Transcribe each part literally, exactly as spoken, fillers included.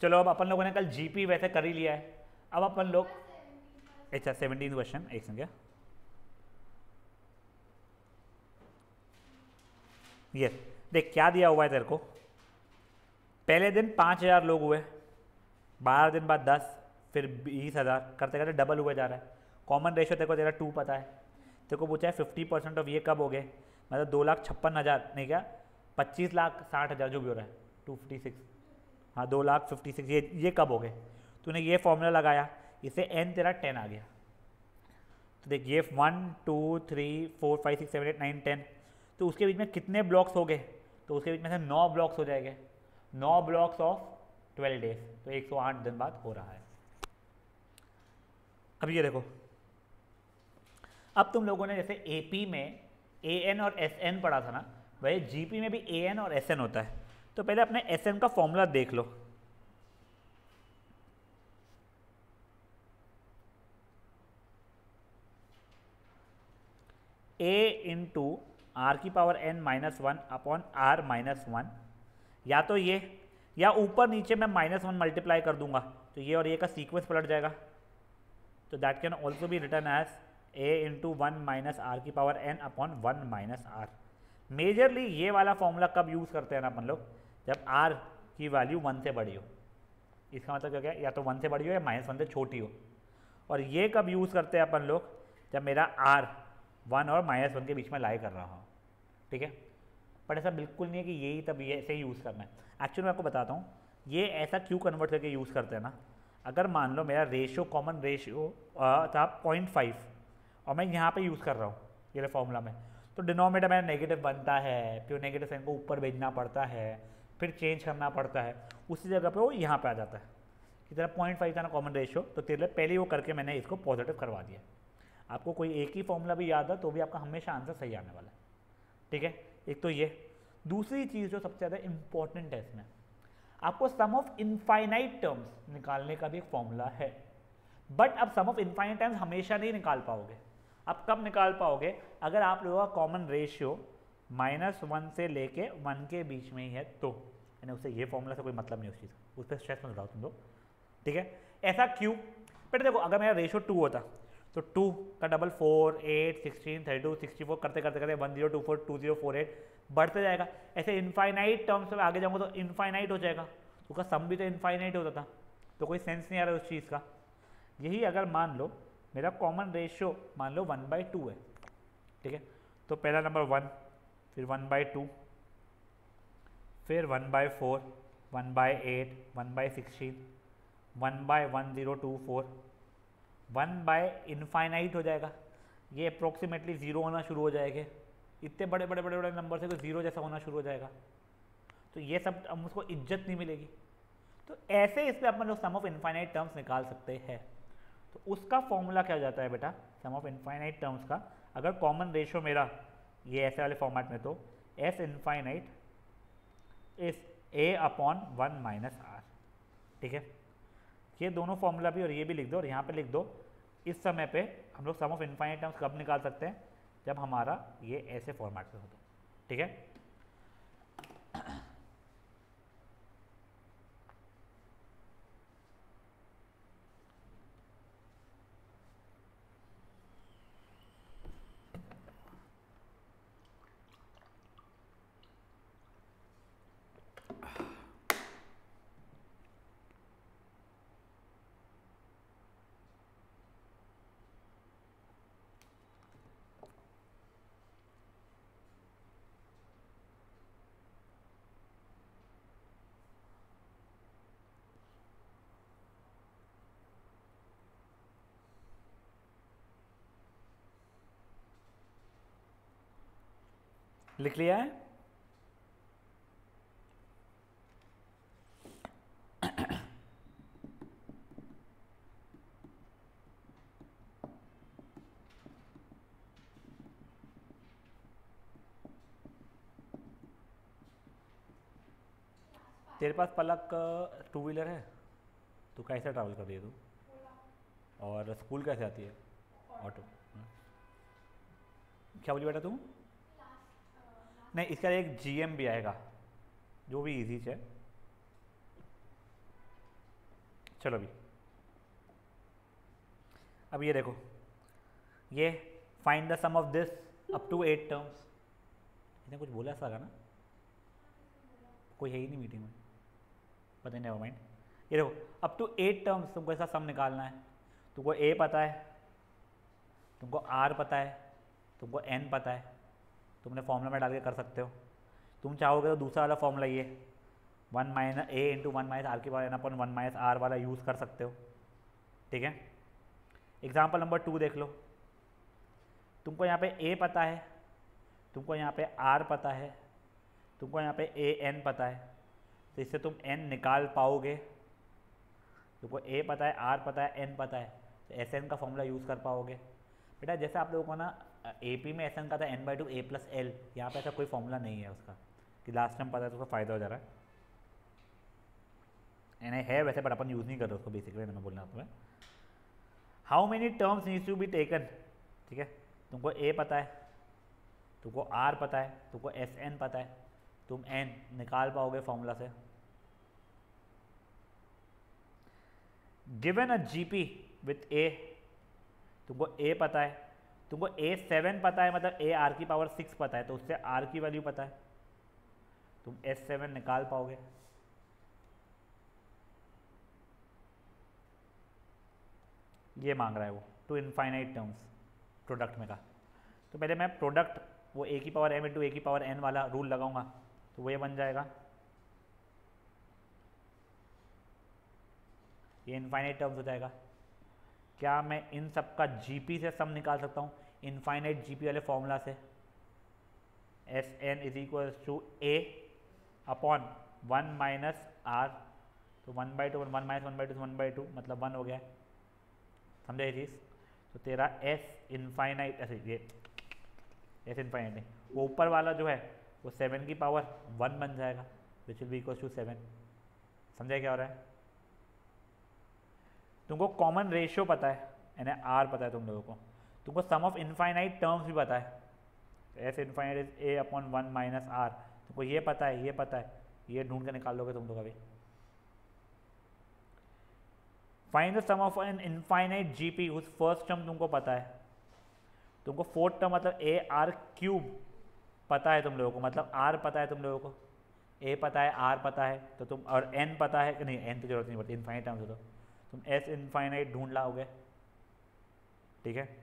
चलो अब अपन लोगों ने कल जीपी वैसे कर ही लिया है, अब अपन लोग अच्छा सेवनटीन क्वेश्चन एक संख्या ये देख क्या दिया हुआ है तेरे को। पहले दिन पाँच हज़ार लोग हुए, बारह दिन बाद दस, फिर बीस हज़ार करते करते डबल हुए जा रहा है। कॉमन रेशो तेरे को तेरा टू पता है, तेरे को पूछा है फिफ्टी परसेंट ऑफ ये कब हो गए, मतलब दो लाख छप्पन हज़ार नहीं क्या पच्चीस लाख साठ हज़ार जो भी हो रहा है टू फिफ्टी सिक्स, हाँ दो लाख फिफ्टी सिक्स ये ये कब हो गए। तूने ये फॉर्मूला लगाया, इससे एन तेरा टेन आ गया। तो देख ये one two three four five six seven eight nine ten, तो उसके बीच में कितने ब्लॉक्स हो गए, तो उसके बीच में से नौ ब्लॉक्स हो जाएंगे, नौ ब्लॉक्स ऑफ ट्वेल्व डेज, तो एक सौ आठ दिन बाद हो रहा है। अब ये देखो, अब तुम लोगों ने जैसे एपी में ए एन और एस एन पढ़ा था ना, वही जीपी में भी ए एन और एस एन होता है। तो पहले अपने एस एन का फॉर्मूला देख लो। ए इंटू आर की power n minus one upon r minus one, या तो ये या ऊपर नीचे मैं माइनस वन मल्टीप्लाई कर दूंगा तो ये और ये का सीक्वेंस पलट जाएगा। तो that can also be written as a into one minus r की power n upon one minus r. Majorly ये वाला फॉर्मूला कब यूज़ करते हैं ना अपन लोग, जब आर की वैल्यू वन से बड़ी हो। इसका मतलब क्या है, या तो वन से बड़ी हो या माइनस वन से छोटी हो। और ये कब यूज़ करते हैं अपन लोग, जब मेरा आर वन और माइनस वन के बीच में लाई कर रहा हो, ठीक है। बट ऐसा बिल्कुल नहीं है कि यही तब ये ऐसे ही यूज़ करना है। एक्चुअली मैं आपको बताता हूँ ये ऐसा क्यों कन्वर्ट करके यूज़ करते हैं ना। अगर मान लो मेरा रेशियो कॉमन रेशियो था पॉइंट फाइव और मैं यहाँ पे यूज़ कर रहा हूँ ये फॉर्मूला में, तो डिनोमिनेटर मेरा नेगेटिव बनता है, फिर नेगेटिव साइन को ऊपर भेजना पड़ता है, फिर चेंज करना पड़ता है, उसी जगह पे वो यहाँ पे आ जाता है कि तेरा पॉइंट फाइव था ना कॉमन रेशियो, तो तेरे पहले ही वो करके मैंने इसको पॉजिटिव करवा दिया। आपको कोई एक ही फॉर्मूला भी याद है तो भी आपका हमेशा आंसर सही आने वाला है, ठीक है। एक तो ये, दूसरी चीज़ जो सबसे ज़्यादा इंपॉर्टेंट है इसमें, आपको सम ऑफ इनफाइनाइट टर्म्स निकालने का भी एक फॉर्मूला है। बट अब सम ऑफ इनफाइनाइट टर्म्स हमेशा नहीं निकाल पाओगे। आप कब निकाल पाओगे, अगर आप लोगों का कॉमन रेशियो माइनस वन से लेके वन के बीच में ही है तो, यानी उससे ये फॉर्मूला से कोई मतलब नहीं उस चीज़ का, उस पर स्ट्रेस मत लगाओ तुम लोग, ठीक है। ऐसा क्यों, बट देखो अगर मेरा रेशियो टू होता तो टू का double four eight sixteen thirty two sixty four करते करते करते one zero two four two zero four eight बढ़ते जाएगा। ऐसे इनफाइनाइट टर्म्स में आगे जाऊंगा तो इनफाइनाइट हो जाएगा, तो उसका सम भी तो इनफाइनाइट होता था, तो कोई सेंस नहीं आ रहा उस चीज़ का। यही अगर मान लो मेरा कॉमन रेशियो मान लो वन बाई टू है, ठीक है, तो पहला नंबर वन, फिर वन बाई टू, फिर one by four, one by eight, one by sixteen, one by one zero two four, one by infinite हो जाएगा। ये अप्रोक्सीमेटली जीरो होना शुरू हो जाएंगे, इतने बड़े बड़े बड़े बड़े नंबर से तो जीरो जैसा होना शुरू हो जाएगा, तो ये सब हम उसको इज्जत नहीं मिलेगी। तो ऐसे इसमें अपन लोग सम ऑफ इनफाइनाइट टर्म्स निकाल सकते हैं। तो उसका फॉर्मूला क्या हो जाता है बेटा, सम ऑफ इनफाइनाइट टर्म्स का, अगर कॉमन रेशियो मेरा ये ऐसे वाले फॉर्मेट में, तो s infinite is a upon one minus r, ठीक है। ये दोनों फॉर्मूला भी और ये भी लिख दो और यहाँ पे लिख दो। इस समय पे हम लोग सम ऑफ इनफाइनाइट टर्म्स कब निकाल सकते हैं, जब हमारा ये ऐसे फॉर्मेट में हो तो, ठीक है। लिख लिया है, तेरे पास पलक टू व्हीलर है, तो कैसे ट्रैवल कर रही है तू, और स्कूल कैसे आती है, ऑटो। क्या बोली बेटा तू, नहीं इसका एक जीएम भी आएगा जो भी इजी है, चलो अभी अब ये देखो, ये find the sum of this up to eight terms. इसने कुछ बोला ऐसा ना, कोई है ही नहीं मीटिंग में, पता नहीं, माइंड। ये देखो अप टू एट टर्म्स तुमको ऐसा सम निकालना है। तुमको ए पता है, तुमको आर पता है, तुमको एन पता है, तुमने फॉर्मूला में डाल के कर सकते हो। तुम चाहोगे तो दूसरा वाला फॉर्मूला ये one minus a into one minus r की power n upon one minus r वाला यूज़ कर सकते हो। ठीक है, एग्जाम्पल नंबर टू देख लो। तुमको यहाँ पे ए पता है, तुमको यहाँ पे आर पता है, तुमको यहाँ पे ए एन पता है, तो इससे तुम एन निकाल पाओगे। तुमको ए पता है, आर पता है, एन पता है, तो एस एन का फॉर्मूला यूज़ कर पाओगे। बेटा जैसे आप लोगों को ना ए पी में एस एन का था n by two a plus l, यहाँ पर ऐसा कोई फॉर्मूला नहीं है उसका कि लास्ट टाइम पता है तो उसका फ़ायदा हो जा रहा है। एन है वैसे बट अपन यूज़ नहीं कर रहे उसको, बेसिकली मैं बोलना तुम्हें। How many terms needs to be taken. ठीक है, तुमको ए पता है, तुमको आर पता है, तुमको एस एन पता है, तुम एन निकाल पाओगे फॉर्मूला से। Given a GP with a, तुमको ए पता है, तुमको ए सेवन पता है, मतलब ए आर की पावर सिक्स पता है, तो उससे आर की वैल्यू पता है, तुम एस सेवन निकाल पाओगे। ये मांग रहा है वो टू इनफाइनाइट टर्म्स प्रोडक्ट में का। तो पहले मैं प्रोडक्ट वो ए की पावर एम इंटू ए की पावर एन वाला रूल लगाऊंगा, तो वो ये बन जाएगा, ये इनफाइनाइट टर्म्स हो जाएगा। क्या मैं इन सब का जीपी से सम निकाल सकता हूँ, इनफाइनाइट जीपी वाले फॉर्मूला से। S n is equal to a upon one minus r, तो one by two one minus one by two one by two मतलब वन हो गया, समझे ये चीज़। तो तेरा एस इनफाइनाइट, ऐसे ये एस इनफाइनाइट नहीं, वो ऊपर वाला जो है वो सेवन की पावर वन बन जाएगा, which will be equal to seven. समझे क्या हो रहा है। तुमको कॉमन रेशियो पता है, यानी आर पता है तुम लोगों को, तुमको सम ऑफ इनफाइनाइट टर्म्स भी पता है, s infinite is a upon one minus r, तुमको ये पता है, ये पता है, ये ढूंढ के निकाल लोगे तुम लोग अभी। Find the sum of an infinite GP, उस फर्स्ट टर्म तुमको पता है, तुमको फोर्थ टर्म मतलब ए आर क्यूब पता है तुम लोगों को, मतलब आर पता है तुम लोगों को, ए पता है, आर पता है, तो तुम और एन पता है कि नहीं, एन की जरूरत नहीं पड़ती इनफाइनाइट टर्म्स हो तो तुम एस इनफाइनाइट ढूंढ लाओगे। ठीक है,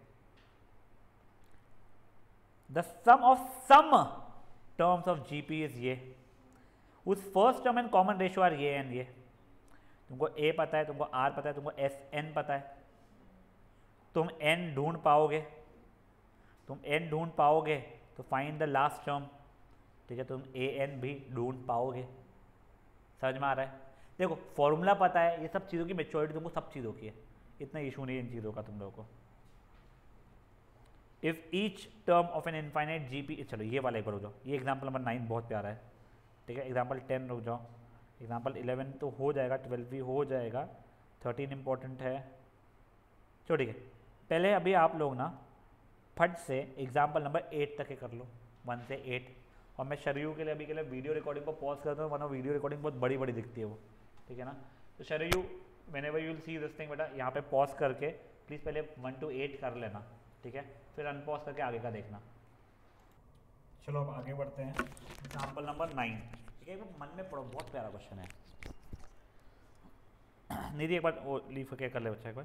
the sum of some terms of GP is ये, उस first term and common ratio r ये एंड ये। तुमको ए पता है, तुमको आर पता है, तुमको एस एन पता है, तुम एन ढूंढ पाओगे, तुम एन ढूंढ पाओगे तो फाइंड द लास्ट टर्म। ठीक है, तुम ए एन भी ढूंढ पाओगे। समझ में आ रहा है। देखो फॉर्मूला पता है, ये सब चीज़ों की मेच्योरिटी तुमको सब चीज़ों की है, इतना इशू नहीं है इन चीज़ों का तुम लोगों को। If each term of an infinite GP, चलो ये वाला एक बार हो जाओ, ये एग्जाम्पल नंबर नाइन बहुत प्यारा है। ठीक है, एग्जाम्पल टेन रुक जाओ, एग्जाम्पल इलेवन तो हो जाएगा, ट्वेल्व भी हो जाएगा, थर्टीन इंपॉर्टेंट है। चलो ठीक है, पहले अभी आप लोग ना फट से एग्जाम्पल नंबर एट तक के कर लो, वन से एट। और मैं शरीयू के लिए अभी के लिए वीडियो रिकॉर्डिंग को पॉज करता हूँ, वरना वीडियो रिकॉर्डिंग बहुत बड़ी बड़ी दिखती है वो। ठीक है ना, तो शरीयू whenever you will see this thing, बेटा यहाँ पे पॉज करके प्लीज़ पहले वन टू एट कर लेना। ठीक है, फिर अनपॉज करके आगे का देखना। चलो अब आगे बढ़ते हैं, एग्जाम्पल नंबर नाइन। ठीक है, मन में पढ़ो, बहुत प्यारा क्वेश्चन है। निधि एक बार वो लीव करके कर ले बच्चा एक बार।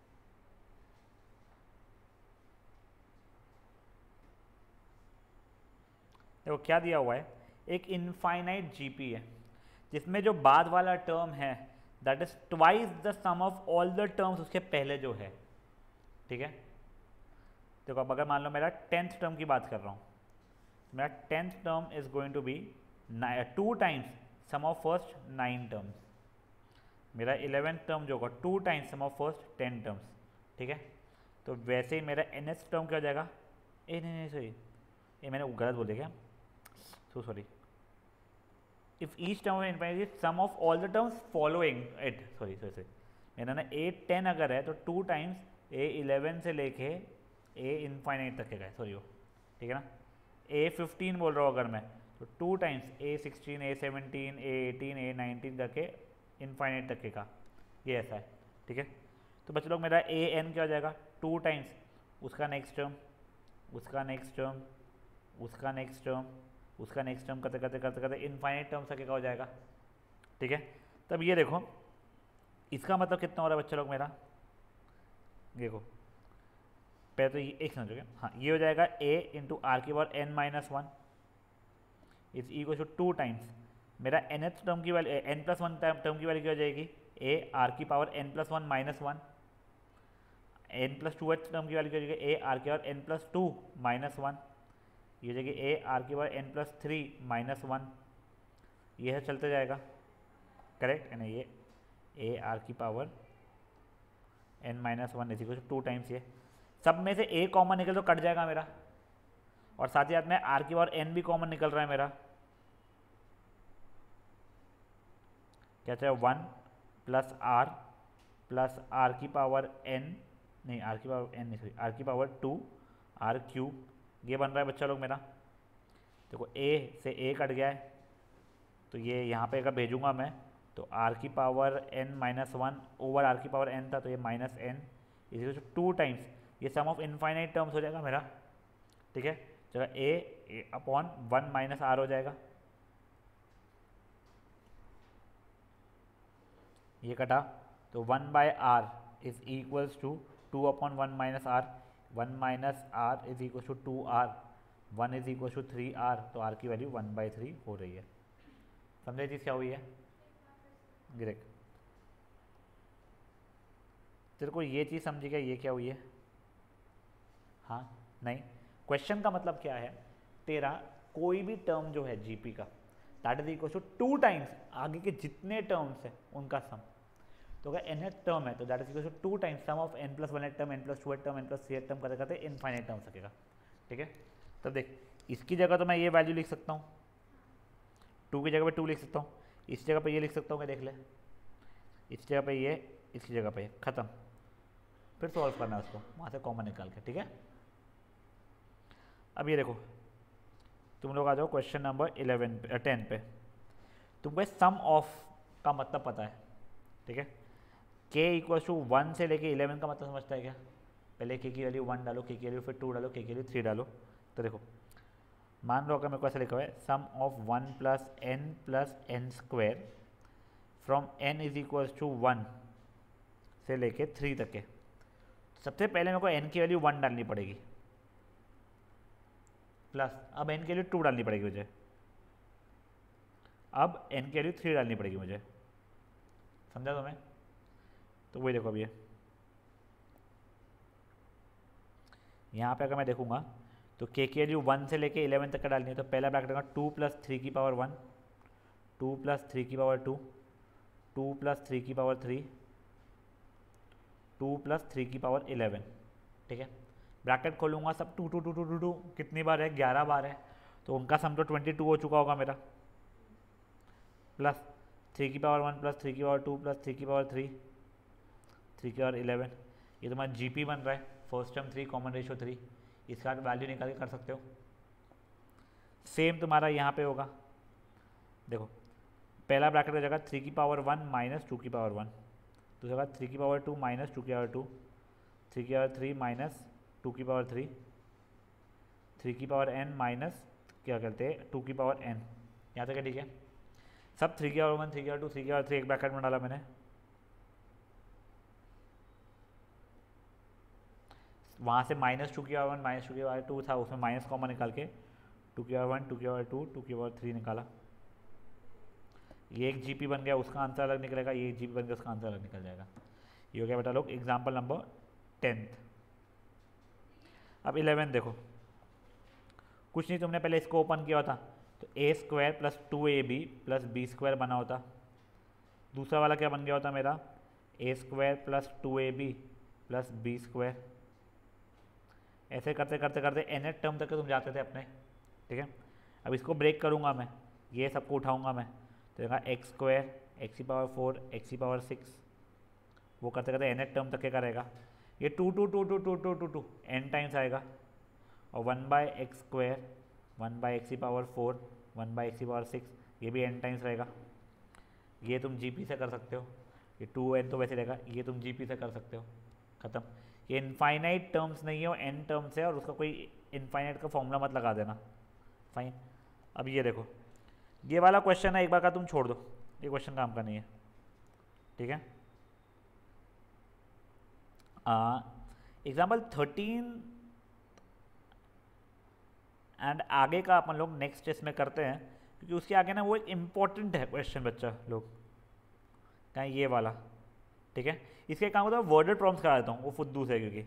देखो क्या दिया हुआ है, एक इनफाइनाइट जीपी है जिसमें जो बाद वाला टर्म है that is twice the sum of all the terms उसके पहले जो है। ठीक है, देखो अब अगर मान लो मेरा टेंथ टर्म की बात कर रहा हूँ, मेरा tenth term is going to be two times sum of first nine terms, मेरा इलेवेंथ टर्म जो होगा two times sum of first ten terms. ठीक है, तो वैसे ही मेरा एन एस टर्म क्या हो जाएगा, ए नहीं नहीं सॉरी, ये मैंने गलत बोल दिया क्या, so sorry. If each term of infinite is sum of all the terms following it, sorry sorry sorry मेरा ना ए टेन अगर है तो टू टाइम्स ए इलेवन से लेके ए इनफाइनाइट तक है, सॉरी वो। ठीक है ना, ए फिफ्टीन बोल रहा हूँ अगर मैं, तो two times a sixteen, a seventeen, a eighteen, a nineteen करके इनफाइनाइट तक का। ये ऐसा है, ठीक है। तो बच्चे लोग मेरा ए एन क्या हो जाएगा, टू टाइम्स उसका नेक्स्ट टर्म, उसका नेक्स्ट टर्म, उसका नेक्स्ट टर्म, उसका नेक्स्ट टर्म करते करते करते करते इनफाइनाइट टर्म तक का हो जाएगा, ठीक है। तब ये देखो इसका मतलब कितना हो रहा है बच्चे लोग मेरा, देखो पहले तो ये एक समझोगे, हाँ ये हो जाएगा ए इंटू आर की power n minus one is equal to two times मेरा एन एथ टर्म की value, n plus one term की वैल्यू क्या हो जाएगी, ए आर की power n plus one minus one, n plus two th term की value क्या हो जाएगी, ए आर की power n plus two minus one, ये हो जाएगी ए आर की power n plus three minus one, ये है चलते जाएगा, करेक्ट है ना। ये ए आर की पावर एन माइनस वन इसी को टू टाइम्स, ये सब में से ए कॉमन निकल तो कट जाएगा मेरा, और साथ ही साथ में आर की पावर एन भी कॉमन निकल रहा है मेरा, क्या चाहे one plus r plus r की पावर एन, नहीं आर की पावर एन नहीं सॉरी आर की पावर टू आर क्यूब, ये बन रहा है बच्चा लोग मेरा। देखो ए से ए कट गया है तो ये यहाँ पे अगर भेजूंगा मैं तो आर की power n minus one over r की पावर एन था तो ये माइनस एन इसी टू टाइम्स, ये सम ऑफ इनफाइनाइट टर्म्स हो जाएगा मेरा, ठीक है। जगह a upon one minus r हो जाएगा, ये कटा तो one by r is equals to two upon one minus r, one minus r is equal to two r, one is equal to three r, तो आर की value one by three हो रही है। समझे चीज़ क्या हुई है ग्रेक, तेरे को ये चीज़ समझेगा ये क्या हुई है, हाँ नहीं, क्वेश्चन का मतलब क्या है, तेरा कोई भी टर्म जो है जीपी का that is equal to two times आगे के जितने टर्म्स हैं उनका सम, तो अगर एन एथ टर्म है तो that is equal to two times sum of n plus one th term, n plus two th term, n plus three th term करते करते इनफाइनाइट टर्म सकेगा, ठीक है। तब देख इसकी जगह तो मैं ये वैल्यू लिख सकता हूँ, टू की जगह पे टू लिख सकता हूँ, इस जगह पे ये लिख सकता हूँ, मैं देख ले इस जगह पे ये, इसकी जगह पे ख़त्म, फिर सॉल्व करना है उसको वहाँ से कॉमन निकाल के, ठीक है। अब ये देखो तुम लोग आ जाओ क्वेश्चन नंबर इलेवन पे टेन पे, तुमको सम ऑफ का मतलब पता है, ठीक है। के इक्वल टू वन से लेके इलेवन का मतलब समझता है क्या, पहले के की वैल्यू वन डालो, के की वैल्यू फिर टू डालो, के की वैल्यू थ्री डालो। तो देखो मान लो अगर मेरे को ऐसा लिखा हुआ है sum of one plus n plus n square from n is equal to one से लेके थ्री तक के, सबसे पहले मेरे को एन की वैल्यू वन डालनी पड़ेगी, प्लस अब एन की वैल्यू टू डालनी पड़ेगी मुझे, अब एन की वैल्यू थ्री डालनी पड़ेगी मुझे, समझा तुम्हें। तो वही देखो अब ये यहाँ पे अगर मैं देखूंगा तो के की वैल्यू वन से लेके इलेवन तक का डालनी है, तो पहला ब्रैकेट होगा टू प्लस थ्री की power one, two plus three की power two, two plus three की power three, two plus three की पावर इलेवन, ठीक है। ब्रैकेट खोलूंगा सब two two two two two two कितनी बार है, ग्यारह बार है, तो उनका सम तो ट्वेंटी टू हो चुका होगा मेरा, प्लस थ्री की पावर वन प्लस थ्री की पावर टू प्लस थ्री की पावर थ्री, थ्री की पावर इलेवन, ये तुम्हारा जीपी बन रहा है, first term three common ratio three, इसका वैल्यू निकाल के कर सकते हो। सेम तुम्हारा यहाँ पे होगा, देखो पहला ब्रैकेट का जगह थ्री की पावर वन माइनस टू की पावर वन, दूसरा जगह थ्री की पावर टू माइनस टू की पावर टू, थ्री की पावर थ्री माइनस टू की पावर थ्री, थ्री की पावर एन माइनस क्या कहते हैं टू की पावर एन, यहाँ तक है, ठीक है। सब थ्री की पावर वन, थ्री की पावर टू, थ्री की पावर थ्री एक ब्रैकेट में डाला मैंने, वहाँ से माइनस टू की पावर वन माइनस टू की पावर टू था, उसमें माइनस कॉमन निकाल के टू की पावर वन, टू की पावर टू, टू की पावर थ्री निकाला, ये एक जीपी बन गया, उसका आंसर अलग निकलेगा, ये एक जीपी बन गया, उसका आंसर अलग निकल जाएगा। ये हो गया बेटा लोग एग्जाम्पल नंबर टेंथ। अब इलेवन देखो, कुछ नहीं, तुमने पहले इसको ओपन किया था तो A square plus two A B plus B square बना होता, दूसरा वाला क्या बन गया होता मेरा, A square plus two A B plus B square, ऐसे करते करते करते एन एट टर्म तक तुम जाते थे अपने, ठीक है। अब इसको ब्रेक करूँगा मैं, ये सबको उठाऊँगा मैं, तो देखा एक्स स्क्वायर एक्स की पावर फोर एक्स की पावर सिक्स, वो करते करते एन एट टर्म तक क्या करेगा, ये two two two two two two two two n times आएगा, और one by X square one by X की power four one by X की पावर सिक्स, ये भी एन टाइम्स रहेगा। ये तुम जीपी से कर सकते हो, ये टू एन तो वैसे रहेगा, ये तुम जीपी से कर सकते हो, ख़त्म। ये इनफाइनाइट टर्म्स नहीं है, वो एन टर्म्स है और उसका कोई इनफाइनाइट का फॉर्मूला मत लगा देना, फाइन। अब ये देखो, ये वाला क्वेश्चन है, एक बार का तुम छोड़ दो, ये क्वेश्चन काम का नहीं है, ठीक है। एग्जाम्पल थर्टीन एंड आगे का अपन लोग नेक्स्ट इसमें करते हैं, क्योंकि उसके आगे ना वो एक इम्पॉर्टेंट है क्वेश्चन बच्चा लोग, कहीं ये वाला, ठीक है। इसके काम होता है वर्डेड प्रॉम्प्ट्स करा देता हूँ, वो फुद्दू से, क्योंकि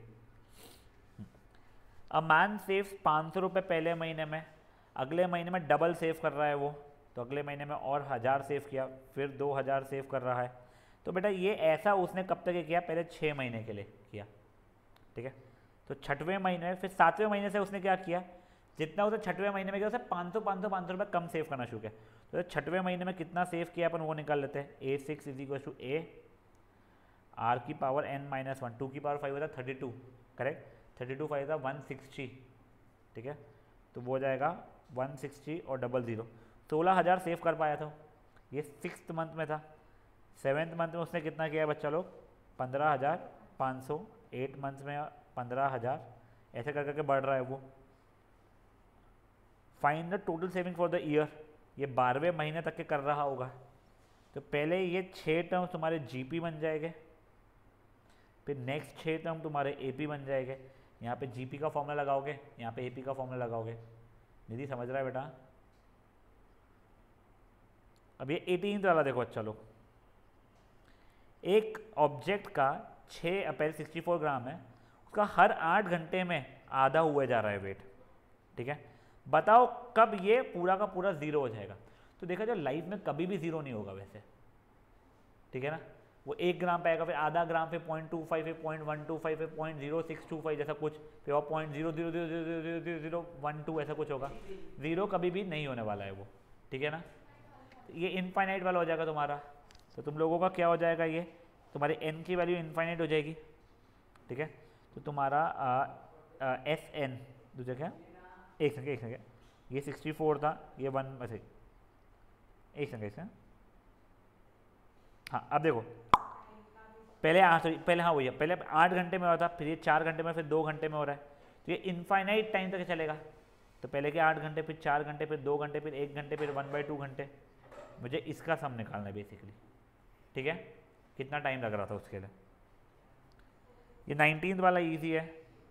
अ मैन सेव्स पाँच सौ रुपये पहले महीने में, अगले महीने में डबल सेव कर रहा है वो, तो अगले महीने में और हज़ार सेव किया, फिर दो हज़ार सेव कर रहा है। तो बेटा ये ऐसा उसने कब तक किया, पहले छः महीने के लिए किया, ठीक है। तो छठवें महीने में, फिर सातवें महीने से उसने क्या किया, जितना उसे छठवें महीने में किया उसे पाँच सौ पाँच सौ पाँच सौ रुपये कम सेव करना शुरू किया। तो छठवें महीने में कितना सेव किया अपन वो निकाल लेते हैं। A six is equal to A are की power n minus one, two की पावर फाइव होता है thirty two, correct, thirty two five था वन सिक्सटी, ठीक है। तो वो हो जाएगा वन सिक्सटी और डबल ज़ीरो, सोलह हज़ार सेव कर पाया था। ये सिक्स मंथ में था। सेवेंथ मंथ में उसने कितना किया बच्चा लोग, पंद्रह हज़ार पाँच सौ, एट मंथ में पंद्रह हज़ार, ऐसे कर करके बढ़ रहा है वो। Find the total saving for the year, ये बारहवें महीने तक के कर रहा होगा। तो पहले ये छः टर्म तुम्हारे जीपी बन जाएंगे, फिर नेक्स्ट छः टर्म तुम्हारे एपी बन जाएंगे। यहाँ पे जीपी का फॉर्मूला लगाओगे, यहाँ पे एपी का फॉर्मूला लगाओगे। निधि समझ रहा है बेटा? अब ये एटीन वाला देखो, अच्छा लो, एक ऑब्जेक्ट का छः पहले सिक्सटी फोर ग्राम है, उसका हर आठ घंटे में आधा हुआ जा रहा है वेट, ठीक है। बताओ कब ये पूरा का पूरा जीरो हो जाएगा। तो देखा जाए लाइफ में कभी भी जीरो नहीं होगा वैसे, ठीक है ना। वो एक ग्राम पे आएगा, फिर आधा ग्राम, फिर पॉइंट टू फाइव, फिर पॉइंट वन टू फाइव, फिर point zero six two five जैसा कुछ, फिर और point zero zero zero zero zero zero zero one two ऐसा कुछ होगा। जीरो कभी भी नहीं होने वाला है वो, ठीक है ना। ये इनफाइनाइट वाला हो जाएगा तुम्हारा। तो तुम लोगों का क्या हो जाएगा, ये तुम्हारी एन की वैल्यू इनफाइनाइट हो जाएगी, ठीक है। तो तुम्हारा एस एन दूसरा क्या, एक सेकेंड एक सेकेंड, ये सिक्सटी फोर था, ये वन ऐसे, एक सेकेंड इसका, हाँ अब देखो, पहले हाँ सॉरी पहले हाँ वही है, पहले आठ घंटे में हो रहा था, फिर ये चार घंटे में, फिर दो घंटे में हो रहा है। तो ये इनफाइनाइट टाइम तक चलेगा। तो पहले के आठ घंटे, फिर चार घंटे, फिर दो घंटे, फिर एक घंटे, फिर वन बाई टू घंटे। मुझे इसका सम निकालना है बेसिकली, ठीक है, कितना टाइम लग रहा था उसके लिए। ये नाइनटीन वाला ईजी है।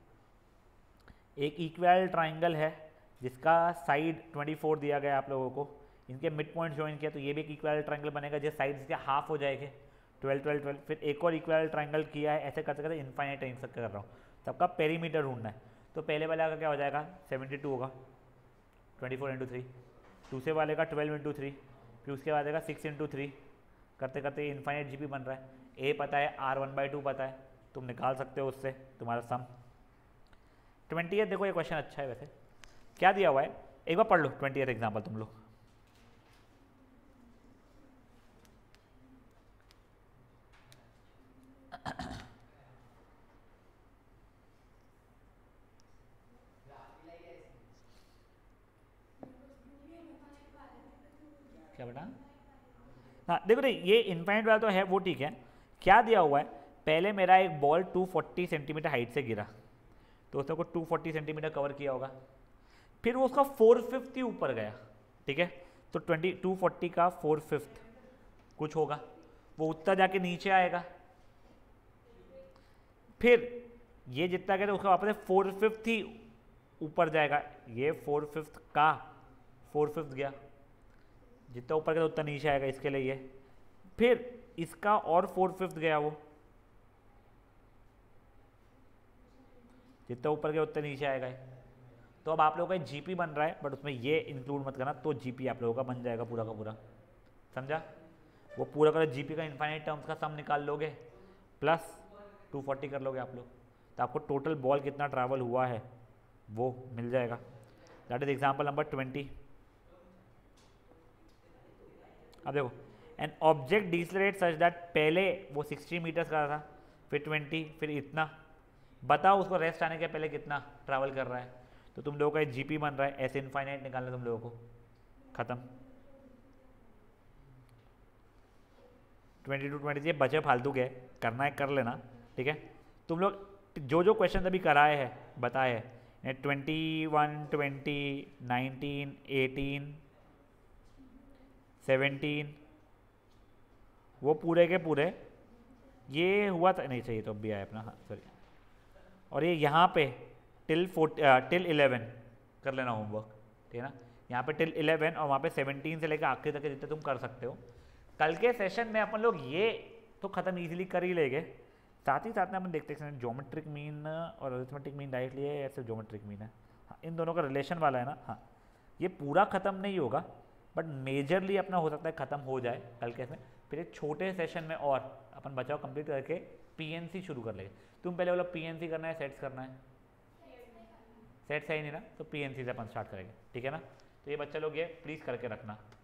एक इक्वल ट्राइंगल है जिसका साइड ट्वेंटी फोर दिया गया आप लोगों को, इनके मिड पॉइंट ज्वाइन किया, तो ये भी एक इक्वल ट्राइंगल बनेगा जिस साइड इसके हाफ हो जाएंगे, ट्वेल्व ट्वेल्व ट्वेल्व। फिर एक और इक्वल ट्राइंगल किया है, ऐसे करते करते इनफाइनाइट टाइम तक कर रहा हूँ। सबका पेरीमीटर ढूंढना है। तो पहले वाले का क्या हो जाएगा, सेवेंटी टू होगा, ट्वेंटी फोर इंटू थ्री। दूसरे वाले का ट्वेल्व इंटू थ्री, फिर उसके बाद आएगा सिक्स इंटू थ्री। करते करते इनफाइनाइट जी पी बन रहा है। ए पता है, आर वन बाई टू पता है, तुम निकाल सकते हो उससे तुम्हारा सम। ट्वेंटी एथ देखो, ये क्वेश्चन अच्छा है वैसे। क्या दिया हुआ है एक बार पढ़ लो, ट्वेंटी एथ एग्जाम्पल तुम लोग। क्या बेटा? हाँ देखो नहीं, ये इनफाइनाइट वाला तो है वो ठीक है। क्या दिया हुआ है, पहले मेरा एक ball two forty centimetre height से गिरा, तो उसने को टू फोर्टी सेंटीमीटर कवर किया होगा। फिर वो उसका फोर फिफ्थ ही ऊपर गया, ठीक है। तो ट्वेंटी टू फोर्टी का फोर फिफ्थ कुछ होगा, वो उतना जाके नीचे आएगा। फिर ये जितना गया उसका वापस फोर फिफ्थ ही ऊपर जाएगा। ये फोर फिफ्थ का फोर फिफ्थ गया, जितना ऊपर गया उतना नीचे आएगा इसके लिए ये। फिर इसका और फोर फिफ्थ गया, वो जितना ऊपर गया उतना नीचे आएगा। तो अब आप लोगों का जीपी बन रहा है, बट उसमें ये इंक्लूड मत करना, तो जीपी आप लोगों का बन जाएगा पूरा का पूरा, समझा। वो पूरा का जीपी का इनफाइनाइट टर्म्स का सम निकाल लोगे, प्लस टू फोर्टी कर लोगे आप लोग, तो आपको टोटल बॉल कितना ट्रैवल हुआ है वो मिल जाएगा। That is example number twenty. अब देखो, an object decelerate such that, पहले वो सिक्सटी मीटर्स का था, फिर ट्वेंटी, फिर इतना। बताओ उसको रेस्ट आने के पहले कितना ट्रैवल कर रहा है। तो तुम लोगों का जीपी बन रहा है, ऐसे इनफाइनाइट निकालना तुम लोगों को, खत्म। ट्वेंटी टू ट्वेंटी ये बचे फालतू के, करना है कर लेना, ठीक है। तुम लोग जो जो क्वेश्चन अभी कराए हैं बताए हैं, twenty one twenty nineteen eighteen seventeen वो पूरे के पूरे ये हुआ था, नहीं चाहिए तो अब भी आया अपना, हाँ सॉरी। और ये यहाँ पे टिल फोर्ट टिल इलेवन कर लेना होमवर्क, ठीक है ना। यहाँ पे टिल इलेवन और वहाँ पे सेवनटीन से लेकर आखिरी तक जितने तुम कर सकते हो। कल के सेशन में अपन लोग ये तो ख़त्म इजीली कर ही लेंगे, साथ ही साथ में अपन देखते हैं ज्योमेट्रिक मीन और अरिथमेटिक मीन डायरेक्टली है या सिर्फ ज्योमेट्रिक मीन है। हाँ, इन दोनों का रिलेशन वाला है ना। हाँ, ये पूरा ख़त्म नहीं होगा बट मेजरली अपना हो सकता है ख़त्म हो जाए कल के इसमें। फिर एक छोटे सेशन में और अपन बचाव कंप्लीट करके पीएनसी शुरू कर लेंगे। तुम पहले बोलो पीएनसी करना है सेट्स करना है, सेट्स है ही नहीं ना, तो पीएनसी से अपन स्टार्ट करेंगे, ठीक है ना। तो ये बच्चा लोग ये प्लीज़ करके रखना।